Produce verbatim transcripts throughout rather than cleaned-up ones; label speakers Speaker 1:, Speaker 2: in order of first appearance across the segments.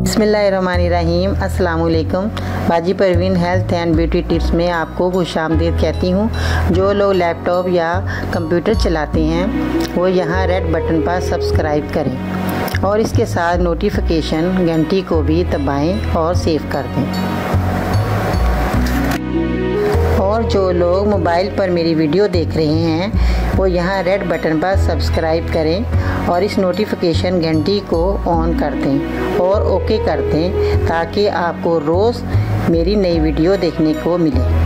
Speaker 1: बिस्मिल्लाहिर्रहमानिर्रहीम। अस्सलाम वालेकुम। बाजी Parveen health and beauty tips में आपको खुशामदीद कहती हूँ। जो लोग लैपटॉप या कंप्यूटर चलाते हैं वो यहाँ रेड बटन पर सब्सक्राइब करें और इसके साथ नोटिफिकेशन घंटी को भी दबाएं और सेव कर दें। और जो लोग मोबाइल पर मेरी वीडियो देख रहे हैं वो यहाँ रेड बटन पर सब्सक्राइब करें और इस नोटिफिकेशन घंटी को ऑन कर दें और ओके कर दें ताकि आपको रोज़ मेरी नई वीडियो देखने को मिले।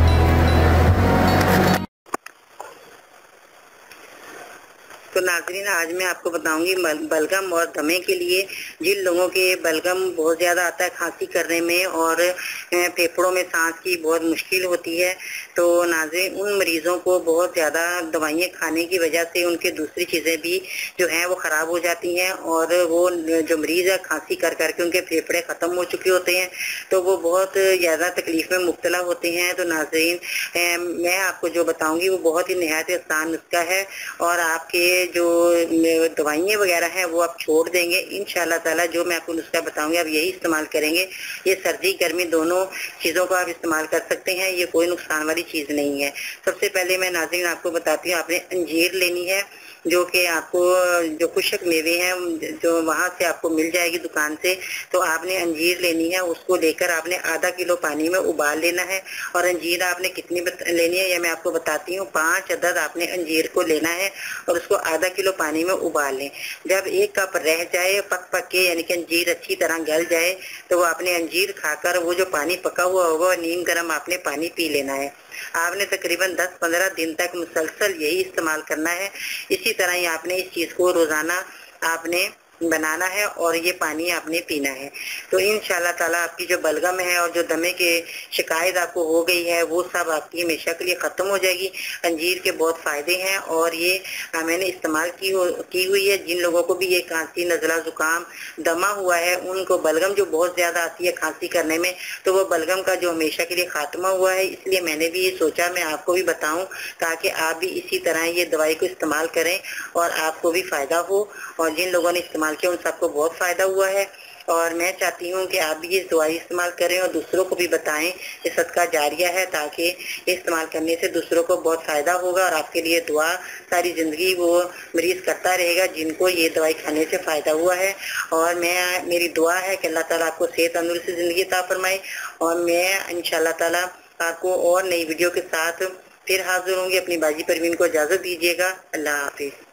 Speaker 1: तो नाज़रीन, आज मैं आपको बताऊंगी बलगम और दमे के लिए। जिन लोगों के बलगम बहुत ज़्यादा आता है खांसी करने में और फेफड़ों में सांस की बहुत मुश्किल होती है, तो नाज़रीन उन मरीज़ों को बहुत ज़्यादा दवाइयाँ खाने की वजह से उनके दूसरी चीज़ें भी जो हैं वो ख़राब हो जाती हैं और वो जो मरीज़ है खांसी कर करके उनके फेफड़े ख़त्म हो चुके होते हैं, तो वो बहुत ज़्यादा तकलीफ़ में मुब्तला होते हैं। तो नाज़रीन मैं आपको जो बताऊँगी वो बहुत ही निहायत आसान नुस्खा है और आपके जो दवाइयाँ वगैरह हैं वो आप छोड़ देंगे इंशाअल्लाह ताला। जो मैं आपको नुस्खा बताऊंगी आप यही इस्तेमाल करेंगे। ये सर्दी गर्मी दोनों चीज़ों को आप इस्तेमाल कर सकते हैं, ये कोई नुकसान वाली चीज़ नहीं है। सबसे पहले मैं नाज़रीन आपको बताती हूँ, आपने अंजीर लेनी है जो कि आपको जो खुशक मेवे हैं जो वहाँ से आपको मिल जाएगी दुकान से। तो आपने अंजीर लेनी है, उसको लेकर आपने आधा किलो पानी में उबाल लेना है। और अंजीर आपने कितनी लेनी है ये मैं आपको बताती हूँ। पाँच अदद आपने अंजीर को लेना है और उसको आधा किलो पानी में उबाल लें। जब एक कप रह जाए पक पक के यानी कि अंजीर अच्छी तरह गल जाए तो वो आपने अंजीर खाकर वो जो पानी पका हुआ होगा नीम गर्म आपने पानी पी लेना है। आपने तकरीबन दस पंद्रह दिन तक मुसलसल यही इस्तेमाल करना है। इसी तरह ही आपने इस चीज़ को रोज़ाना आपने बनाना है और ये पानी आपने पीना है। तो इंशाअल्लाह ताला आपकी जो बलगम है और जो दमे के शिकायत आपको हो गई है वो सब आपकी हमेशा के लिए ख़त्म हो जाएगी। अंजीर के बहुत फ़ायदे हैं और ये मैंने इस्तेमाल की हो की हुई है। जिन लोगों को भी ये खांसी नज़ला ज़ुकाम दमा हुआ है उनको बलगम जो बहुत ज़्यादा आती है खांसी करने में, तो वो बलगम का जो हमेशा के लिए ख़ात्मा हुआ है, इसलिए मैंने भी ये सोचा मैं आपको भी बताऊँ ताकि आप भी इसी तरह ये दवाई को इस्तेमाल करें और आपको भी फ़ायदा हो। और जिन लोगों ने इस्तेमाल किया उन सबको बहुत फ़ायदा हुआ है और मैं चाहती हूँ कि आप भी ये दवाई इस्तेमाल करें और दूसरों को भी बताएं। ये सदका जारिया है ताकि इस्तेमाल करने से दूसरों को बहुत फ़ायदा होगा और आपके लिए दुआ सारी ज़िंदगी वो मरीज़ करता रहेगा जिनको ये दवाई खाने से फ़ायदा हुआ है। और मैं मेरी दुआ है कि अल्लाह ताला आपको सेहत तंदुरुस्ती ज़िंदगी अता फरमाए और मैं इंशाअल्लाह ताला आपको और नई वीडियो के साथ फिर हाजिर होंगी। अपनी बाजी परवीन को इजाज़त दीजिएगा। अल्लाह हाफिज़।